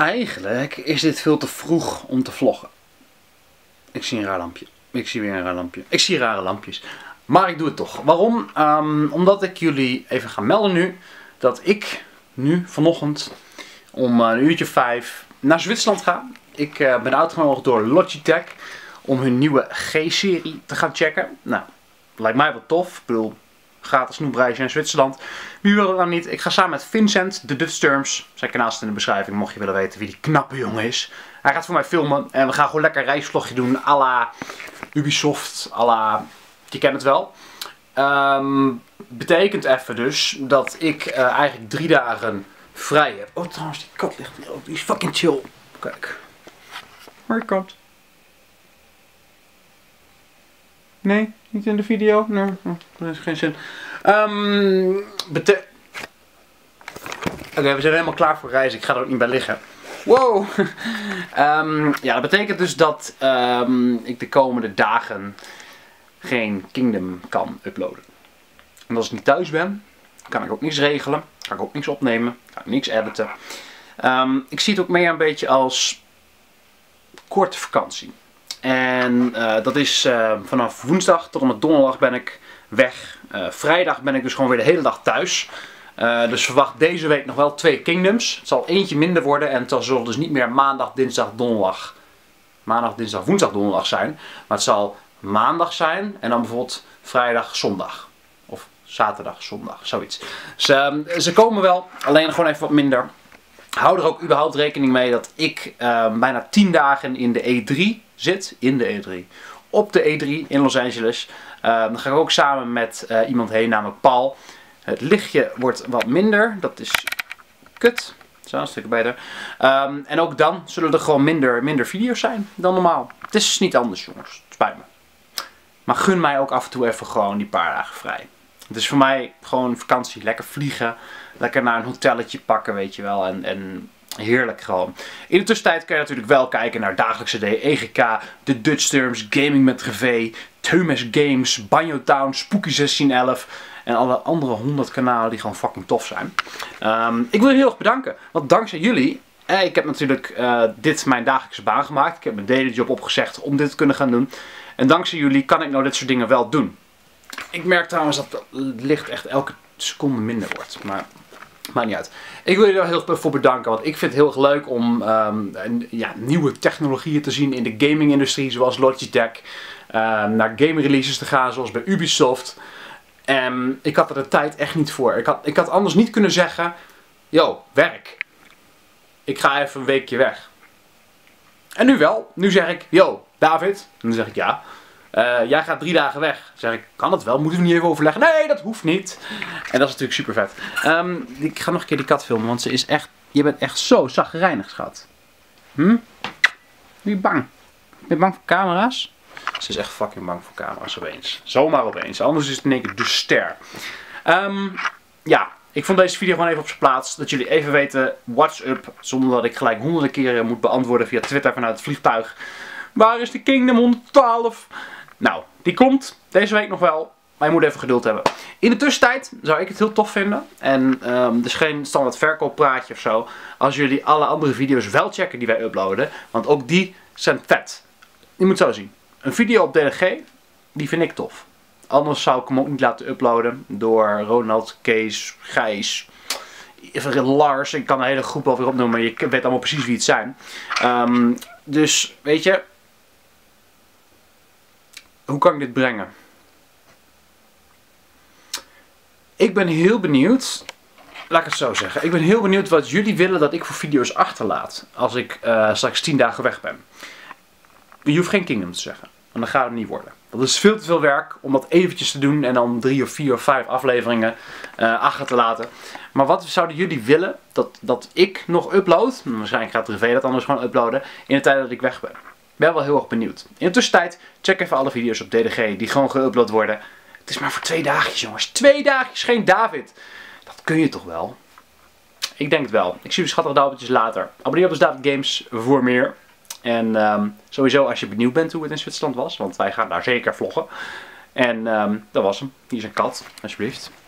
Eigenlijk is dit veel te vroeg om te vloggen. Ik zie een raar lampje. Ik zie weer een raar lampje. Ik zie rare lampjes. Maar ik doe het toch. Waarom? Omdat ik jullie even ga melden nu dat ik nu vanochtend om een uurtje 5 naar Zwitserland ga. Ik ben uitgenodigd door Logitech om hun nieuwe G-serie te gaan checken. Nou, lijkt mij wel tof. Ik bedoel, gratis snoepreisje in Zwitserland. Wie wil het nou niet? Ik ga samen met Vincent, de Dutch Terms. Zijn kanaal staat in de beschrijving, mocht je willen weten wie die knappe jongen is. Hij gaat voor mij filmen en we gaan gewoon lekker een reisvlogje doen à la Ubisoft, à la, je kent het wel. Betekent even dus dat ik eigenlijk 3 dagen vrij heb. Oh, trouwens, die kat ligt hier ook. Die is fucking chill. Kijk. Hoi kat. Nee, niet in de video. Nee, er is geen zin. Oké, we zijn helemaal klaar voor reizen. Ik ga er ook niet bij liggen. Wow! Ja, dat betekent dus dat ik de komende dagen geen Kingdom kan uploaden. En als ik niet thuis ben, kan ik ook niks regelen. Kan ik ook niks opnemen. Kan ik niks editen. Ik zie het ook meer een beetje als korte vakantie. En dat is vanaf woensdag tot en met donderdag ben ik weg. Vrijdag ben ik dus gewoon weer de hele dag thuis. Dus verwacht deze week nog wel 2 Kingdoms. Het zal eentje minder worden en het zal dus niet meer maandag, dinsdag, donderdag. Maandag, dinsdag, woensdag, donderdag zijn. Maar het zal maandag zijn en dan bijvoorbeeld vrijdag, zondag. Of zaterdag, zondag, zoiets. Dus, ze komen wel, alleen gewoon even wat minder. Hou er ook überhaupt rekening mee dat ik bijna 10 dagen in de E3 zit. In de E3. Op de E3 in Los Angeles. Dan ga ik ook samen met iemand heen, namelijk Paul. Het lichtje wordt wat minder. Dat is kut. Zo, een stukje beter. En ook dan zullen er gewoon minder video's zijn dan normaal. Het is niet anders, jongens. Het spijt me. Maar gun mij ook af en toe even gewoon die paar dagen vrij. Het is voor mij gewoon vakantie. Lekker vliegen. Lekker naar een hotelletje pakken, weet je wel. En heerlijk gewoon. In de tussentijd kan je natuurlijk wel kijken naar Dagelijkse D, EGK, de Dutch Terms, Gaming met Revé, Teumes Games, Banjo Town, Spooky 1611 en alle andere 100 kanalen die gewoon fucking tof zijn. Ik wil je heel erg bedanken, want dankzij jullie, ik heb natuurlijk dit mijn dagelijkse baan gemaakt. Ik heb mijn daily job opgezegd om dit te kunnen gaan doen. En dankzij jullie kan ik nou dit soort dingen wel doen. Ik merk trouwens dat het licht echt elke seconde minder wordt, maar maakt niet uit. Ik wil je er heel erg voor bedanken, want ik vind het heel erg leuk om nieuwe technologieën te zien in de gaming-industrie, zoals Logitech. Naar game releases te gaan, zoals bij Ubisoft. Ik had er de tijd echt niet voor. Ik had anders niet kunnen zeggen, yo, werk. Ik ga even een weekje weg. En nu wel. Nu zeg ik, yo, David. En dan zeg ik ja. Jij gaat 3 dagen weg. Dan zeg ik, kan dat wel? Moeten we niet even overleggen? Nee, dat hoeft niet. En dat is natuurlijk super vet. Ik ga nog een keer die kat filmen, want ze is echt... Je bent echt zo zagrijnig, schat. Ben je bang? Ben je bang voor camera's? Ze is echt fucking bang voor camera's opeens. Zomaar opeens. Anders is het in één keer de ster. Ja, ik vond deze video gewoon even op zijn plaats. Dat jullie even weten, what's up. Zonder dat ik gelijk honderden keren moet beantwoorden via Twitter vanuit het vliegtuig. Waar is de Kingdom 112? Nou, die komt deze week nog wel. Maar je moet even geduld hebben. In de tussentijd zou ik het heel tof vinden. En dus geen standaard verkooppraatje of zo. Als jullie alle andere video's wel checken die wij uploaden. Want ook die zijn vet. Je moet zo zien. Een video op DLG, die vind ik tof. Anders zou ik hem ook niet laten uploaden door Ronald, Kees, Gijs, Lars. Ik kan een hele groep alweer opnoemen, maar je weet allemaal precies wie het zijn. Dus, weet je, hoe kan ik dit brengen? Ik ben heel benieuwd, laat ik het zo zeggen. Ik ben heel benieuwd wat jullie willen dat ik voor video's achterlaat als ik straks 10 dagen weg ben. Je hoeft geen Kingdom te zeggen, want dan gaat het niet worden. Dat is veel te veel werk om dat eventjes te doen en dan 3 of 4 of 5 afleveringen achter te laten. Maar wat zouden jullie willen dat ik nog upload? Waarschijnlijk gaat Revé dat anders gewoon uploaden in de tijd dat ik weg ben. Ik ben wel heel erg benieuwd. In de tussentijd, check even alle video's op DDG die gewoon geüpload worden. Het is maar voor 2 dagjes, jongens. 2 dagjes, geen David. Dat kun je toch wel? Ik denk het wel. Ik zie jullie schattige duimpjes later. Abonneer op de David Games voor meer. En sowieso als je benieuwd bent hoe het in Zwitserland was, want wij gaan daar zeker vloggen. En dat was hem. Hier is een kat, alsjeblieft.